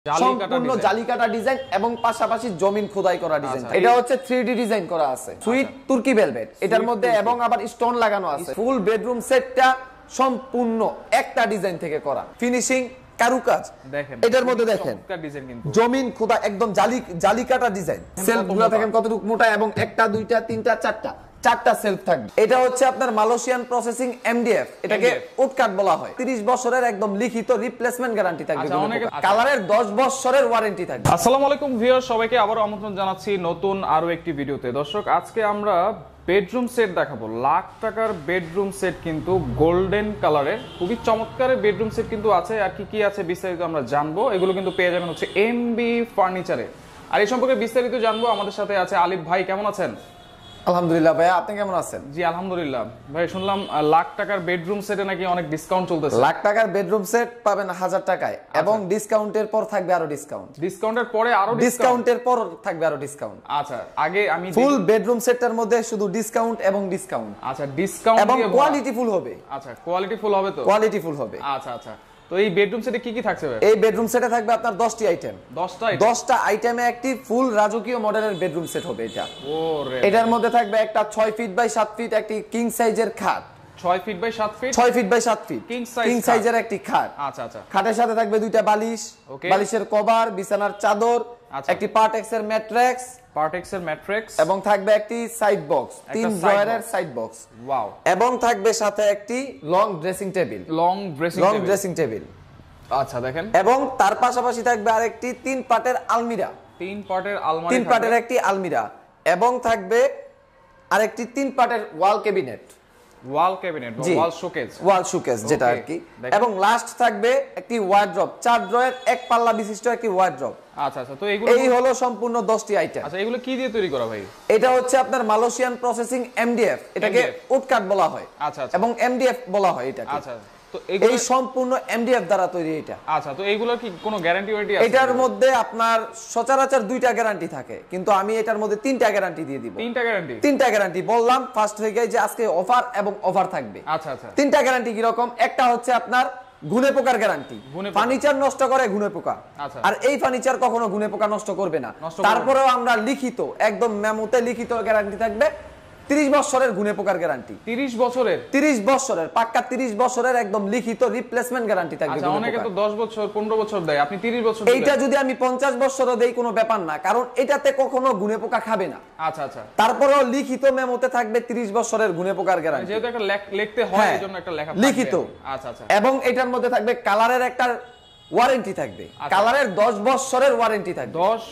সম্পূর্ণ জালি কাটা ডিজাইন এবং পাশাপাশি জমিন খোদাই করা ডিজাইন। এটা হচ্ছে 3D ডিজাইন করা আছে, সুইট তুর্কি ভেলভেট এটার মধ্যে এবং আবার স্টোন লাগানো আছে। ফুল বেডরুম সেটটা সম্পূর্ণ একটা ডিজাইন থেকে করা, ফিনিশিং কারুকাজ দেখেন। এটার মধ্যে দেখেন জমিন খোদা একদম জালি কাটা ডিজাইন। সেলফগুলো দেখেন কতটুকু মোটা এবং একটা দুইটা তিনটা চারটা সেলফ থাকবে। এটা হচ্ছে আপনার মালয়েশিয়ান প্রসেসিং এমডিএফ, এটাকে উটকাট বলা হয়। 30 বছরের একদম লিখিত রিপ্লেসমেন্ট গ্যারান্টি থাকবে, কালারের 10 বছরের ওয়ারেন্টি থাকবে। আসসালামু আলাইকুম ভিউয়ার, সবাইকে আবারো আমন্ত্রণ জানাচ্ছি নতুন আরো একটি ভিডিওতে। দর্শক, আজকে আমরা বেডরুম সেট দেখাবো। লাখ টাকার বেডরুম সেট কিন্তু গোল্ডেন কালারের, খুবই চমৎকার বেডরুম সেট কিন্তু আছে। আর কি কি আছে বিস্তারিত আমরা জানবো। এগুলো কিন্তু পেয়ে যাবেন হচ্ছে এমবি ফার্নিচারে। আর এই সম্পর্কে বিস্তারিত জানবো। আমাদের সাথে আছে আলিফ ভাই। কেমন আছেন? আলহামদুলিল্লাহ ভাই, আপনি কেমন আছেন? জি আলহামদুলিল্লাহ। ভাই শুনলাম লাখ টাকার বেডরুম সেটে নাকি অনেক ডিসকাউন্ট চলতেছে। লাখ টাকার বেডরুম সেট পাবেন 1000 টাকায় এবং ডিসকাউন্টের পর থাকবে আরো ডিসকাউন্ট। ডিসকাউন্টের পরে আরো ডিসকাউন্টের পর থাকবে আরো ডিসকাউন্ট। আচ্ছা, আগে আমি ফুল বেডরুম সেটটার মধ্যে শুধু ডিসকাউন্ট এবং ডিসকাউন্ট। আচ্ছা, ডিসকাউন্ট এবং কোয়ালিটি ফুল হবে। আচ্ছা, কোয়ালিটি ফুল হবে তো? কোয়ালিটি ফুল হবে। আচ্ছা আচ্ছা। তো এই বেডরুম সেটে কি কি থাকছে ভাই? এই বেডরুম সেটে থাকবে আপনার 10টি আইটেম। 10টা আইটেমে একটি ফুল রাজকীয় মডেলের বেডরুম সেট হবে এটা। ওরে, এটার মধ্যে থাকবে একটা 6 ফিট বাই 7 ফিট একটি কিং সাইজের খাট। 6 feet by 7 feet 6 feet by 7 feet king সাইজের একটি খাট। আচ্ছা আচ্ছা। খাটের সাথে থাকবে দুইটা বালিশ, বালিশের কভার, বিছানার চাদর, একটি পার্টেক্সের ম্যাট্রেক্স এবং থাকবে একটি সাইড বক্স, 3 ড্রয়ারের সাইড বক্স। ওয়াও। এবং থাকবে সাথে একটি লং ড্রেসিং টেবিল। আচ্ছা দেখেন। এবং তার পাশাপাশি থাকবে আরেকটি 3 পার্টের আলমিরা। 3 পার্টের একটি আলমিরা এবং থাকবে আরেকটি 3 পার্টের ওয়াল ক্যাবিনেট ওয়াল শোকেস যেটা আর কি। এবং লাস্ট থাকবে একটি ওয়ার্ড্রপ, 4 ড্রয়ার 1 পাল্লা বিশিষ্ট একটি ওয়ার্ড্রপ। আচ্ছা আচ্ছা। তো এগুলো এই হলো সম্পূর্ণ 10টি আইটেম। আচ্ছা, এগুলো কি দিয়ে তৈরি করা ভাই? এটা হচ্ছে আপনার মালয়েশিয়ান প্রসেসিং এমডিএফ, এটাকে উটকাট বলা হয়। আচ্ছা আচ্ছা। এবং এমডিএফ বলা হয় এটাকে। আচ্ছা, তো এই সম্পূর্ণ এমডিএফ দ্বারা তৈরি এটা। আচ্ছা, তো এইগুলোর কি কোনো গ্যারান্টি ওয়ারেন্টি আছে? এটার মধ্যে আপনার সচরাচর 2টা গ্যারান্টি থাকে, কিন্তু আমি এটার মধ্যে 3টা গ্যারান্টি দিয়ে দিব। 3টা গ্যারান্টি বললাম ফার্স্ট হয়ে গেছে যে আজকে অফার এবং অফার থাকবে। আচ্ছা আচ্ছা। 3টা গ্যারান্টি কি রকম? একটা হচ্ছে আপনার ঘুনে পোকার গ্যারান্টি, ফার্নিচার নষ্ট করে ঘুনে পোকা। আর এই ফার্নিচার কখনো ঘুনে পোকা নষ্ট করবে না। তারপরেও আমরা লিখিত একদম মেমোতে লিখিত গ্যারান্টি থাকবে 30 বছরের ঘুনে পোকার গ্যারান্টি। 30 বছরের পাক্কা 30 বছরের একদম লিখিত রিপ্লেসমেন্ট গ্যারান্টি থাকবে। আচ্ছা, অনেকে তো 10 বছর 15 বছর দেয়, আপনি 30 বছর। এইটা যদি আমি 50 বছরও দেই কোনো ব্যাপার না, কারণ এটাতে কখনো ঘুনে পোকা খাবে না। আচ্ছা আচ্ছা। তারপরেও লিখিত মেমোতে থাকবে 30 বছরের ঘুনে পোকার গ্যারান্টি, যেহেতু একটা লিখতে হয় এজন্য একটা লেখা থাকবে লিখিত। আচ্ছা আচ্ছা। এবং এটার মধ্যে থাকবে কালারের একটা ওয়ারেন্টি থাকবে, কালারের 10 বছরের ওয়ারেন্টি থাকবে। 10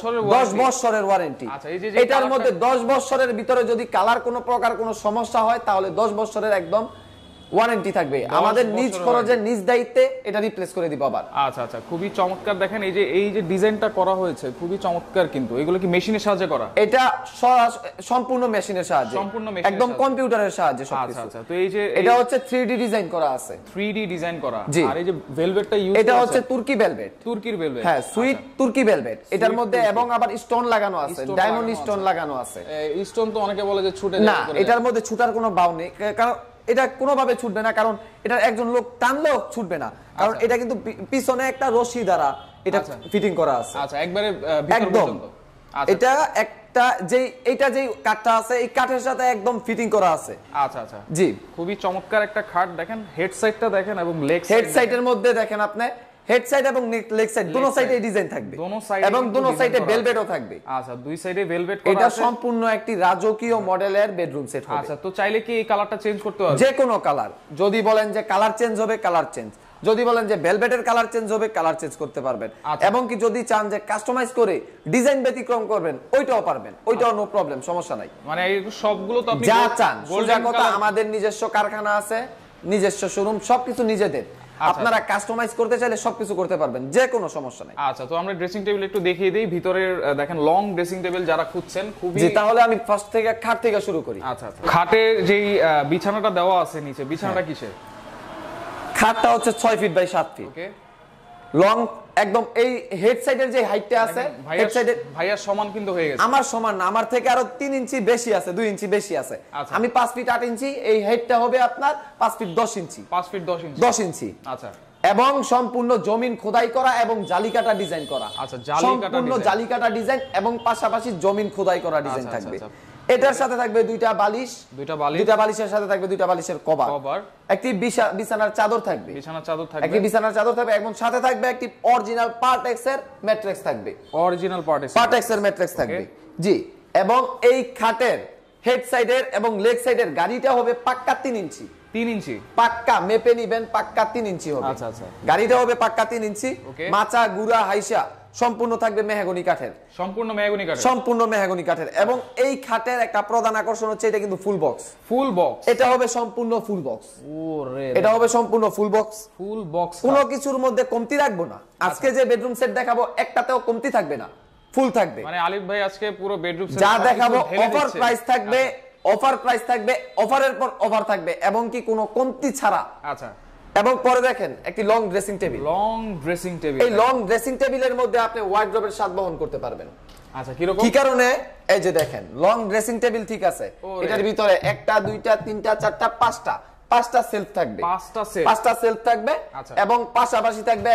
বছরের ওয়ারেন্টি। আচ্ছা, এই যে এটার মধ্যে 10 বছরের ভিতরে যদি কালার কোনো প্রকার কোনো সমস্যা হয় তাহলে 10 বছরের একদম ওয়ারেন্টি থাকবে। আমাদের নিজ খরচে নিজ দায়িত্বে এটা রিপ্লেস করে দিব আবার। আচ্ছা আচ্ছা, খুবই চমৎকার। দেখেন এই যে ডিজাইনটা করা হয়েছে খুবই চমৎকার। কিন্তু এগুলো কি মেশিনের সাহায্যে করা? এটা সম্পূর্ণ মেশিনের সাহায্যে, একদম কম্পিউটারের সাহায্যে সবকিছু। আচ্ছা আচ্ছা। তো এই যে এটা হচ্ছে 3D ডিজাইন করা আছে। 3D ডিজাইন করা। আর এই যে ভেলভেটটা ইউজ এটা হচ্ছে তুর্কির ভেলভেট। হ্যাঁ, সুইট তুর্কি ভেলভেট। এটার মধ্যে এবং আবার স্টোন লাগানো আছে, ডায়মন্ড স্টোন লাগানো আছে। স্টোন তো অনেকে বলে যে ছুটে যায় না, এটার মধ্যে ছুটার কোনো বাউ নেই, কারণ এটা কোনোভাবে ছুটবে না, কারণ এটা একজন লোক টানলেও ছুটবে না, কারণ এটা কিন্তু পিছনে একটা রশি দ্বারা এটা ফিটিং করা আছে। আচ্ছা, একবারে ভিতর পর্যন্ত। এটা একটা যেই কাঠটা আছে এই কাঠের সাথে একদম ফিটিং করা আছে। আচ্ছা আচ্ছা। জি, খুবই চমৎকার একটা খাট। দেখেন হেড সাইডটা দেখেন এবং লেগ হেড সাইডের মধ্যে দেখেন আপনি হেড সাইড এবং লেগ সাইড দুটো সাইডে ডিজাইন থাকবে এবং দুটো সাইডে ভেলভেটও থাকবে। আচ্ছা, দুই সাইডে ভেলভেট করা আছে। এটা সম্পূর্ণ একটি রাজকীয় মডেলের বেডরুম সেট হবে। আচ্ছা, তো চাইলে কি এই কালারটা চেঞ্জ করতে পারবে? যে কোনো কালার, যদি বলেন যে কালার চেঞ্জ হবে কালার চেঞ্জ, যদি বলেন যে ভেলভেটের কালার চেঞ্জ হবে কালার চেঞ্জ করতে পারবেন। এবং কি যদি চান যে কাস্টমাইজ করে ডিজাইন ব্যতিক্রম করবেন ওইটাও পারবেন, ওইটাও নো প্রবলেম, সমস্যা নাই। মানে এই সবগুলো তো আপনি যা চান। সোজা কথা, আমাদের নিজস্ব কারখানা আছে, নিজস্ব শোরুম, সবকিছু নিজেদের। আপনারা কাস্টমাইজ করতে চাইলে সবকিছু করতে পারবেন, যে কোনো সমস্যা নাই। আচ্ছা, তো আমরা ড্রেসিং টেবিল একটু দেখিয়ে দেই। ভিতরের দেখেন লং ড্রেসিং টেবিল যারা খুঁজছেন খুবই। জি, তাহলে আমি ফার্স্ট থেকে খাট থেকে শুরু করি। আচ্ছা আচ্ছা। খাটের যেই বিছানাটা দেওয়া আছে নিচে, বিছানাটা কিসের? খাটটা হচ্ছে 6 feet by 7 feet. Okay. Long একদম এই হেড সাইডের যে হাইটটা আছে, হেড সাইডে ভাইয়ার সমান কিন্তু হয়ে গেছে। আমার সমান না, আমার থেকে আরো 3 ইঞ্চি বেশি আছে, 2 ইঞ্চি বেশি আছে। আমি 5 ফিট 8 ইঞ্চি, এই হেডটা হবে আপনার 5 ফিট 10 ইঞ্চি। 5 ফিট 10 ইঞ্চি। 10 ইঞ্চি। আচ্ছা। এবং সম্পূর্ণ জমিন খোদাই করা এবং জালি কাটা ডিজাইন করা। আচ্ছা, জালি কাটা সম্পূর্ণ জালি কাটা ডিজাইন এবং পাশাপাশি জমিন খোদাই করা ডিজাইন থাকবে। এটার সাথে থাকবে দুইটা বালিশের সাথে থাকবে দুইটা বালিশের কভার, একটি বিছানার চাদর থাকবে, একটি বিছানার চাদর থাকবে এবং সাথে থাকবে একটি অরিজিনাল পার্টেক্স এর ম্যাট্রেস থাকবে, অরিজিনাল পার্টেক্স এর ম্যাট্রেস থাকবে। জি, এবং এই খাটের হেড সাইডের এবং লেগ সাইডের গাড়িটা হবে পাক্কা 3 ইঞ্চি, 3 ইঞ্চি পাক্কা মেপে নিবেন, পাক্কা 3 ইঞ্চি হবে। আচ্ছা আচ্ছা, গাড়িটা হবে পাক্কা 3 ইঞ্চি। মাচা গুড়া হাইসা সম্পূর্ণ থাকবে মেহগনি কাঠের, সম্পূর্ণ মেহগনি কাঠের। এবং এই খাটের একটা প্রধান আকর্ষণ হচ্ছে এটা কিন্তু ফুল বক্স, এটা হবে সম্পূর্ণ ফুল বক্স। ওরে, এটা হবে সম্পূর্ণ ফুল বক্স, কোনো কিছুর মধ্যে কমতি রাখবো না। আজকে যে বেডরুম সেট দেখাবো একটাতেও কমতি থাকবে না, ফুল থাকবে। মানে আলিফ ভাই আজকে পুরো বেডরুম সেট যা দেখাবো অফার প্রাইস থাকবে, অফারের পর অফার থাকবে এবং কি কোনো কমতি ছাড়া। আচ্ছা, এবং পরে দেখেন একটি লং ড্রেসিং টেবিল, এই লং ড্রেসিং টেবিলের মধ্যে আপনি ওয়ার্ডরোবের স্বাদ বহন করতে পারবেন। আচ্ছা, কি রকম, কি কারণে? এই যে দেখেন লং ড্রেসিং টেবিল, ঠিক আছে, এটার ভিতরে একটা দুইটা তিনটা চারটা পাঁচটা সেলফ থাকবে, পাঁচটা সেলফ থাকবে এবং পাশাপাশি থাকবে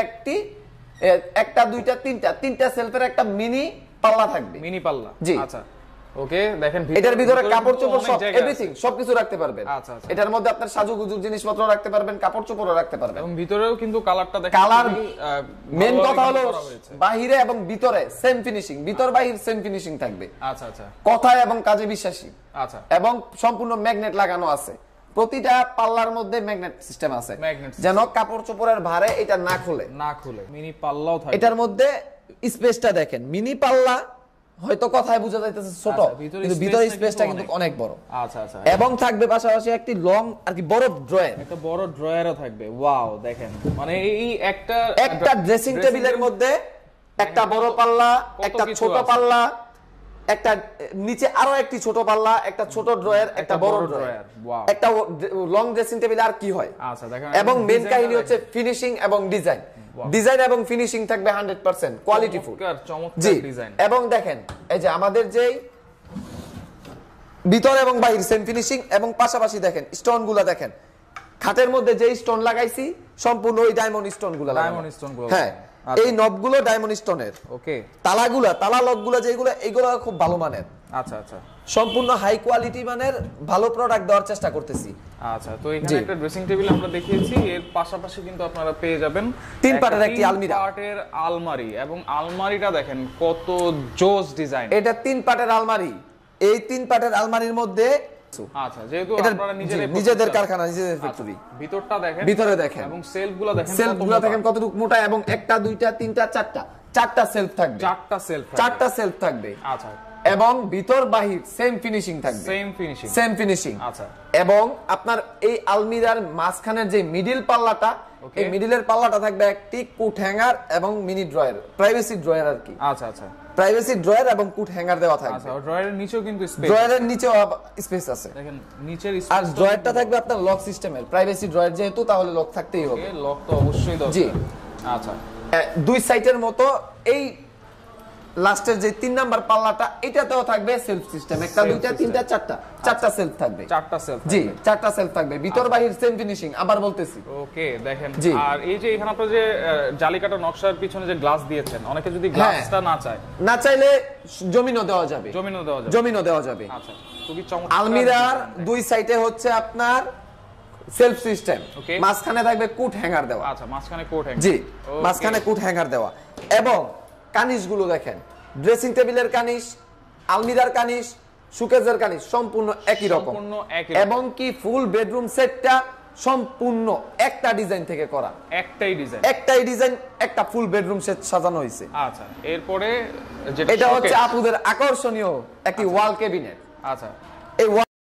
একটা দুইটা তিনটা সেলফের একটা মিনি পাল্লা থাকবে, মিনি পাল্লা। জি, আচ্ছা, ওকে। দেখেন এটার ভিতরে কাপড় চোপড় সব এভরিথিং সবকিছু রাখতে পারবেন। এটার মধ্যে আপনার সাজুগুজুর জিনিসপত্র রাখতে পারবেন, কাপড় চোপড়ও রাখতে পারবেন। এবং ভিতরেও কিন্তু কালারটা দেখেন, কালার মেন কথা হলো বাহিরে এবং ভিতরে সেম ফিনিশিং, ভিতর বাহির সেম ফিনিশিং থাকবে। আচ্ছা আচ্ছা, কথা এবং কাজে বিশ্বাসী। আচ্ছা, এবং সম্পূর্ণ ম্যাগনেট লাগানো আছে, প্রতিটা পাল্লার মধ্যে ম্যাগনেট সিস্টেম আছে, যেন কাপড় চোপড়ের ভারে এটা না খুলে। মিনি পাল্লাও থাকে এটার মধ্যে। স্পেসটা দেখেন, মিনি পাল্লা হয়তো কথায় বোঝা যাইতেছে ছোট, কিন্তু ভিতরে স্পেসটা কিন্তু অনেক বড়। আচ্ছা আচ্ছা, এবং থাকবে পাশাপাশি একটি লং আর কি বড় ড্রয়ার, একটা বড় ড্রয়ারও থাকবে। ওয়াও, দেখেন মানে এই একটা ড্রেসিং টেবিলের মধ্যে একটা বড় পাল্লা, একটা ছোট পাল্লা, একটা নিচে আরো একটি ছোট পাল্লা, একটা ছোট ড্রয়ার, একটা বড় ড্রয়ার, একটা লং ড্রেসিং টেবিল। আর কি হয়? আচ্ছা, দেখেন। এবং মেইন কাহিনী হচ্ছে ফিনিশিং এবং ডিজাইন এবং ফিনিশিং থাকবে 100% কোয়ালিটিফুল, চমৎকার ডিজাইন। এবং দেখেন এই যে আমাদের যে ভিতর এবং বাইরে সেম ফিনিশিং, এবং পাশাপাশি দেখেন স্টোন গুলা, দেখেন খাটের মধ্যে যে স্টোন লাগাইছি সম্পূর্ণ ওই ডায়মন্ড স্টোন গুলা, হ্যাঁ, এই নবগুলো ডায়মন্ড স্টোনের। ওকে, তালা লকগুলো যেগুলো, এইগুলো খুব ভালো মানের। আচ্ছা আচ্ছা, সম্পূর্ণ হাই কোয়ালিটি মানের ভালো প্রোডাক্ট দেওয়ার চেষ্টা করতেছি। আচ্ছা, তো এখানে একটা ড্রেসিং টেবিল আমরা দেখিয়েছি, এর পাশাপাশি কিন্তু আপনারা পেয়ে যাবেন 3 পার্টের একটি আলমারি। এবং আলমারিটা দেখেন কত জোস ডিজাইন। এটা 3 পার্টের আলমারি। এই 3 পার্টের আলমারির মধ্যে, আচ্ছা, যেহেতু আপনারা নিজেদের কারখানা, নিজেদের ফ্যাক্টরি, ভিতরটা দেখেন, ভিতরে দেখেন এবং সেলফগুলো দেখেন কতটুকু মোটা, এবং একটা দুইটা তিনটা চারটা সেলফ থাকবে, চারটা সেলফ থাকবে। আচ্ছা, এবং ভিতর বাহির সেম ফিনিশিং থাকবে, সেম ফিনিশিং। আচ্ছা, এবং আপনার এই আলমিরার মাঝখানের যে মিডল পাল্লাটা, এই মিডলের পাল্লাটা থাকবে একটি কুট হ্যাঙ্গার এবং মিনি ড্রয়ার, প্রাইভেসি ড্রয়ার আর কি। আচ্ছা আচ্ছা, প্রাইভেসি ড্রয়ার এবং কুট হ্যাঙ্গার দেওয়া থাকবে। আচ্ছা, ড্রয়ারের নিচেও কিন্তু স্পেস, ড্রয়ারের নিচেও স্পেস আছে, দেখেন নিচের স্পেস। আর ড্রয়ারটা থাকবে আপনার লক সিস্টেমের, প্রাইভেসি ড্রয়ার যেহেতু, তাহলে লক থাকতেই হবে। লক তো অবশ্যই দরকার। জি, আচ্ছা, দুই সাইডের মতো এই লাস্টের যে 3 নাম্বার পাল্লাটা, এটাতেও থাকবে সেলফ সিস্টেম, একটা দুইটা তিনটা চারটা সেলফ থাকবে, জি, চারটা সেলফ থাকবে, ভিতর বাহির সেম ফিনিশিং। আবার বলতেছি, ওকে, দেখেন। আর এই যে এখানে আপনারা যে জালিকাটা নকশার পিছনে যে গ্লাস দিয়েছেন, অনেকে যদি গ্লাসটা না চাইলে জমিনও দেওয়া যাবে। আচ্ছা, খুবই চমৎকার। আলমিরার দুই সাইডে হচ্ছে আপনার সেলফ সিস্টেম, মাঝখানে থাকবে কুট হ্যাঙ্গার দেওয়া। আচ্ছা, মাঝখানে কুট হ্যাঙ্গার, জি, মাঝখানে কুট হ্যাঙ্গার দেওয়া। এবং কানিশগুলো দেখেন, ড্রেসিং টেবিলের কানিশ, আলমিরার কানিশ, সুকেজের কানিশ সম্পূর্ণ একই রকম। এবং কি ফুল বেডরুম সেটটা সম্পূর্ণ একটা ডিজাইন থেকে করা, একটাই ডিজাইন, একটা ফুল বেডরুম সেট সাজানো হয়েছে। আচ্ছা, এরপরে এটা হচ্ছে আপুদের আকর্ষণীয় একটি ওয়াল ক্যাবিনেট। আচ্ছা,